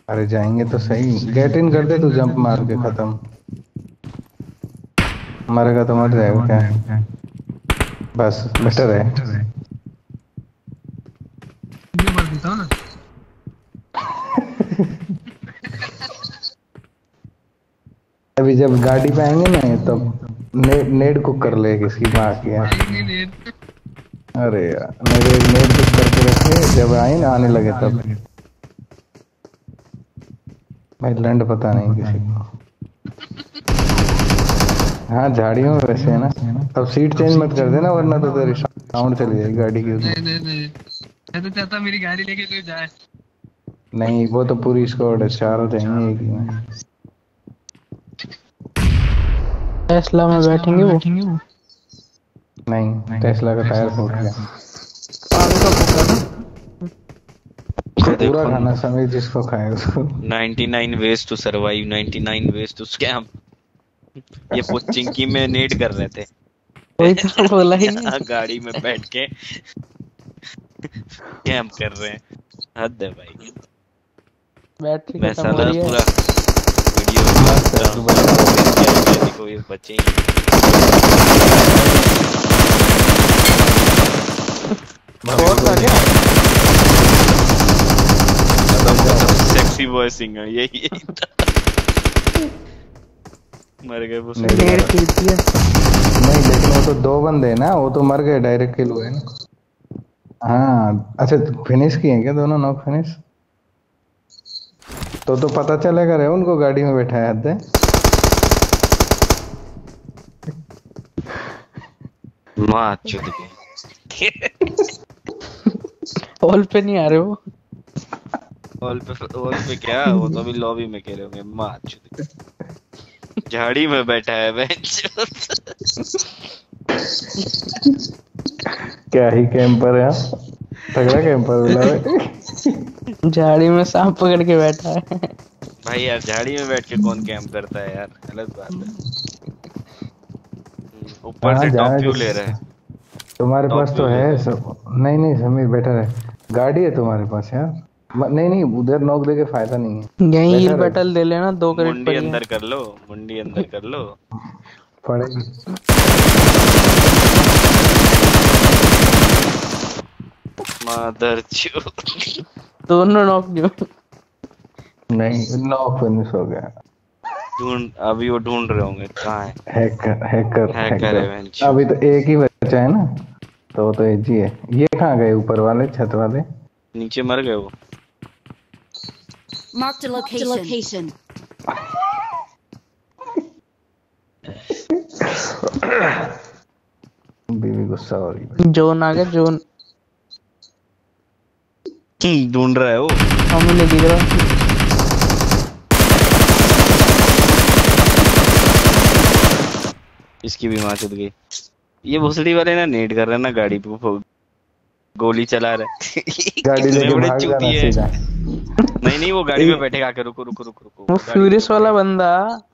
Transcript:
अरे जाएंगे तो सही, गेट इन कर दे तू, जंप मार के खत्म। मरेगा तो मर जाएगा क्या, बस बेटर है। ये मार देता हूँ ना। अभी जब गाड़ी पे आएंगे ना तब नेड कुक कर ले किसकी माँ की है। नहीं नहीं अरे यार नेड कुक करके रखे, जब आए ना आने लगे तब। भाई लैंड पता नहीं किसी को। हाँ झाड़ियों में वैसे है ना। अब सीट चेंज मत कर देना वरना तो तेरी साउंड चली जाएगी गाड़ी की उसमें। नहीं मैं तो चाहता मेरी गाड़ी लेके कोई जाए। नहीं वो तो पूरी स्क्वाड है, चारों जाएंगे एक ही में। टेस्ला में बैठेंगे वो। नहीं टेस्ला का टायर फूट गया। आगे का फूका ना। तो ये पूरा देखो, खाना समय जिसको खाए उसको। 99 ways to survive, 99 ways to scam। ये पोचिंकी में नीड कर रहे थे। वही तो बोला ही यहाँ गाड़ी में बैठ के स्कैम कर रहे हैं। हद है भाई। बैटरी मैं खत्म हो साला रही है। पूरा वीडियो देखो ये बच्चे बहुत था क्या? सेक्सी बॉय सिंगर यही मर गए वो। डेढ़ खींची है। नहीं लेकिन वो तो दो बंदे हैं ना, वो तो मर गए, डायरेक्ट किल हुए ना। हाँ अच्छा फिनिश किए क्या दोनों, नॉक फिनिश? तो पता चलेगा रे उनको गाड़ी में बैठाया है। माँ चुद गए। हॉल पे नहीं आ रहे वो। हॉल पे क्या, वो तो अभी लॉबी में कह रहे होंगे माँ चुद गए। झाड़ी में बैठा है बेंच। क्या ही कैंपर है, तगड़ा कैंपर बोला है। झाड़ी में सांप पकड़ के बैठा है। भाई यार झाड़ी में बैठ के कौन कैंप करता है यार, गलत बात है। ऊपर हाँ से टॉप जाने व्यू दो, ले रहा है। तुम्हारे टॉप पास व्यू तो ले है रहा है। सब। नहीं नहीं समीर बेटर है, गाड़ी है तुम्हारे पास यार। नहीं नहीं उधर नॉक दे के फायदा नहीं है। यहीं हील बेटर है, बैटल दे लेना, 2 क्रेडिट मुंडी पड़ी है। अंदर कर लो, मुंडी अंदर कर लो। पड़ेगी। मदर चोद। दोनों नॉक जो। नहीं नॉक फिनिश हो गया। अभी वो ढूंढ रहे होंगे कहाँ है। हैकर हैकर हैकर है हैकर। बेंच। अभी तो एक ही बचा है ना, तो वो तो एक ही है। ये कहाँ गए ऊपर वाले छत वाले? नीचे मर गए वो। Marked a location. बीवी गुस्सा हो रही है। जोन आ गया जोन। ढूंढ रहा है वो। हमें नहीं दिख रहा। इसकी भी माँ चुद गई। ये भोसड़ी वाले ना नेट कर रहे हैं ना गाड़ी पे, गोली चला रहे। गाड़ी कितने लेके बड़े भाग जाना चूतिए सीधा। हैं। नहीं वो गाड़ी में बैठेगा आके रुको रुको रुको रुको। वो फ्यूरियस वाला बंदा